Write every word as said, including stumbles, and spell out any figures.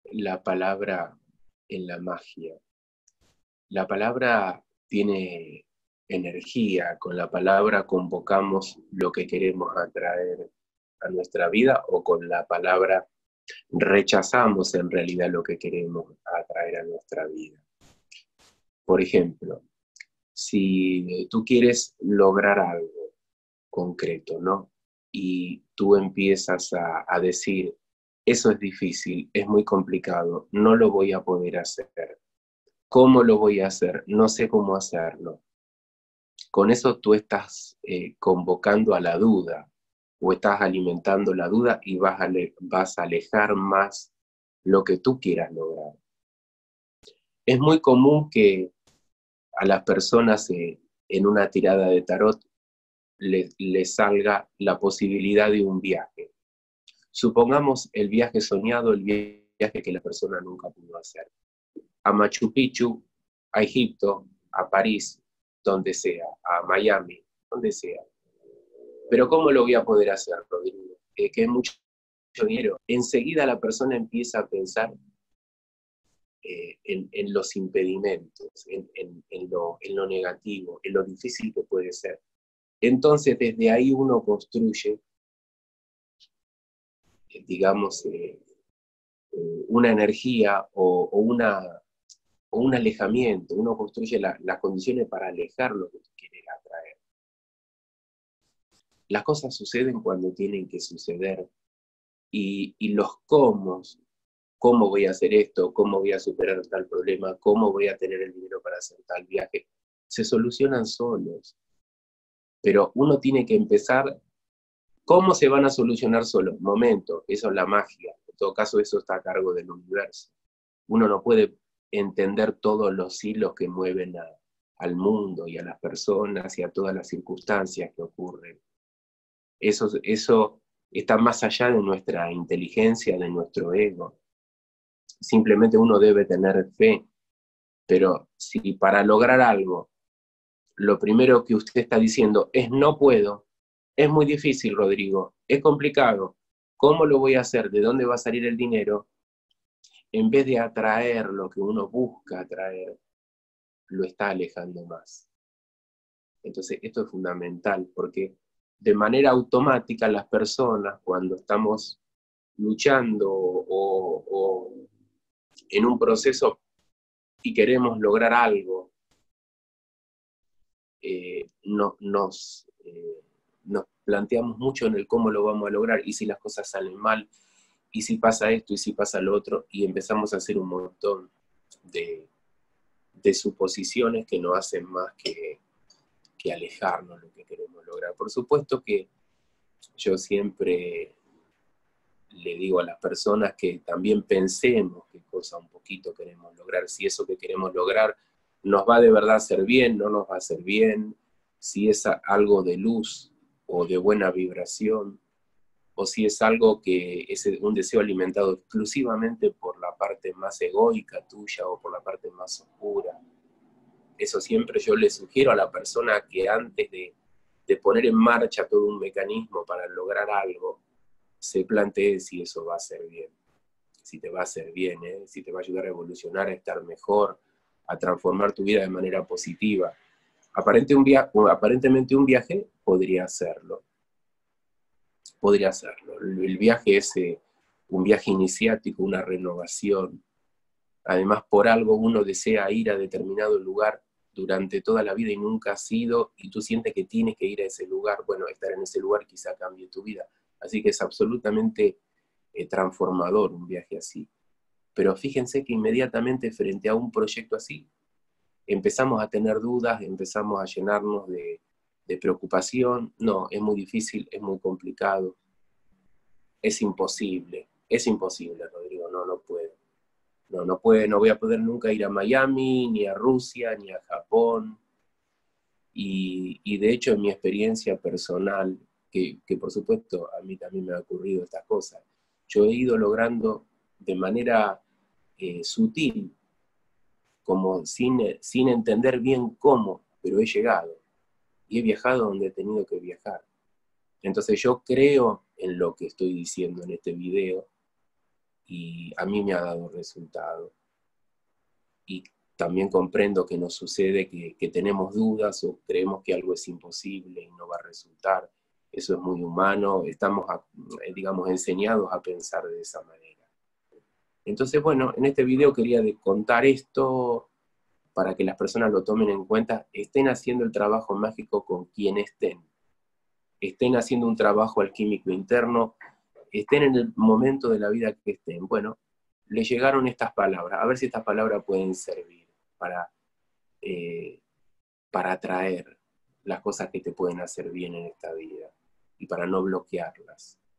la palabra en la magia. La palabra tiene energía, con la palabra convocamos lo que queremos atraer a nuestra vida, o con la palabra rechazamos en realidad lo que queremos atraer a nuestra vida. Por ejemplo, si tú quieres lograr algo concreto, ¿no? Y tú empiezas a, a decir, eso es difícil, es muy complicado, no lo voy a poder hacer. ¿Cómo lo voy a hacer? No sé cómo hacerlo. Con eso tú estás eh, convocando a la duda, o estás alimentando la duda y vas a, vas a alejar más lo que tú quieras lograr. Es muy común que a las personas eh, en una tirada de tarot les le salga la posibilidad de un viaje. Supongamos el viaje soñado, el viaje que la persona nunca pudo hacer. A Machu Picchu, a Egipto, a París, donde sea, a Miami, donde sea. Pero ¿cómo lo voy a poder hacer, Rodrigo? Eh, que es mucho dinero. Enseguida la persona empieza a pensar eh, en, en los impedimentos, en, en, en, lo, en lo negativo, en lo difícil que puede ser. Entonces, desde ahí uno construye, eh, digamos, eh, eh, una energía o, o, una, o un alejamiento. Uno construye la, las condiciones para alejar lo que tú quieres atraer. Las cosas suceden cuando tienen que suceder. Y, y los cómo, cómo voy a hacer esto, cómo voy a superar tal problema, cómo voy a tener el dinero para hacer tal viaje, se solucionan solos. Pero uno tiene que empezar. ¿Cómo se van a solucionar solos? Momento, eso es la magia. En todo caso, eso está a cargo del universo. Uno no puede entender todos los hilos que mueven a, al mundo y a las personas y a todas las circunstancias que ocurren. Eso, eso está más allá de nuestra inteligencia, de nuestro ego. Simplemente uno debe tener fe. Pero si para lograr algo, lo primero que usted está diciendo es no puedo, es muy difícil, Rodrigo, es complicado, ¿cómo lo voy a hacer? ¿De dónde va a salir el dinero? En vez de atraer lo que uno busca atraer, lo está alejando más. Entonces, esto es fundamental, porque de manera automática las personas, cuando estamos luchando o, o en un proceso y queremos lograr algo, eh, no, nos, eh, nos planteamos mucho en el cómo lo vamos a lograr, y si las cosas salen mal, y si pasa esto, y si pasa lo otro, y empezamos a hacer un montón de, de suposiciones que no hacen más que, que alejarnos lo que queremos lograr. Por supuesto que yo siempre le digo a las personas que también pensemos qué cosa un poquito queremos lograr, si eso que queremos lograr nos va de verdad a hacer bien, no nos va a hacer bien, si es algo de luz o de buena vibración, o si es algo que es un deseo alimentado exclusivamente por la parte más egoica tuya o por la parte más oscura. Eso siempre yo le sugiero a la persona que antes de, de poner en marcha todo un mecanismo para lograr algo, se plantee si eso va a ser bien, si te va a hacer bien, ¿eh? Si te va a ayudar a evolucionar, a estar mejor, a transformar tu vida de manera positiva. Aparente un via- aparentemente un viaje podría hacerlo, podría hacerlo. El viaje es eh, un viaje iniciático, una renovación. Además, por algo uno desea ir a determinado lugar durante toda la vida y nunca has ido, y tú sientes que tienes que ir a ese lugar. Bueno, estar en ese lugar quizá cambie tu vida. Así que es absolutamente eh, transformador un viaje así. Pero fíjense que inmediatamente frente a un proyecto así, empezamos a tener dudas, empezamos a llenarnos de, de preocupación. No, es muy difícil, es muy complicado, es imposible, es imposible, Rodrigo, no, no puedo. No, no puedo, no voy a poder nunca ir a Miami, ni a Rusia, ni a Japón. Y, y de hecho, en mi experiencia personal, que, que por supuesto a mí también me ha ocurrido estas cosas, yo he ido logrando de manera eh, sutil, como sin, sin entender bien cómo, pero he llegado. Y he viajado donde he tenido que viajar. Entonces yo creo en lo que estoy diciendo en este video, y a mí me ha dado resultado. Y también comprendo que nos sucede que, que tenemos dudas o creemos que algo es imposible y no va a resultar. Eso es muy humano, estamos, digamos, enseñados a pensar de esa manera. Entonces, bueno, en este video quería contar esto para que las personas lo tomen en cuenta, estén haciendo el trabajo mágico con quien estén, estén haciendo un trabajo alquímico interno, estén en el momento de la vida que estén. Bueno, les llegaron estas palabras, a ver si estas palabras pueden servir para, eh, para atraer las cosas que te pueden hacer bien en esta vida y para no bloquearlas.